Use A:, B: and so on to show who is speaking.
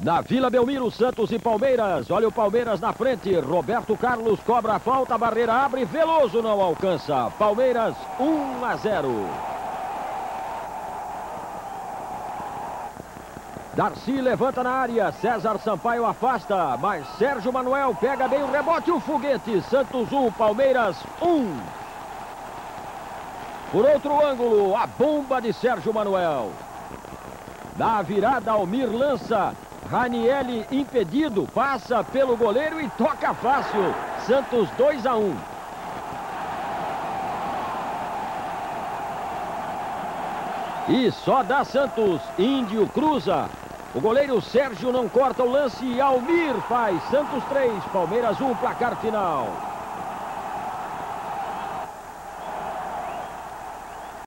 A: Na Vila Belmiro, Santos e Palmeiras. Olha o Palmeiras na frente. Roberto Carlos cobra a falta, a barreira abre, Veloso não alcança. Palmeiras 1-0. Darcy levanta na área, César Sampaio afasta, mas Sérgio Manuel pega bem o rebote, o foguete. Santos 1, Palmeiras 1. Por outro ângulo, a bomba de Sérgio Manuel. Da virada, Almir lança. Ranieri impedido, passa pelo goleiro e toca fácil. Santos 2-1. E só dá Santos. Índio cruza. O goleiro Sérgio não corta o lance e Almir faz. Santos 3, Palmeiras 1, placar final.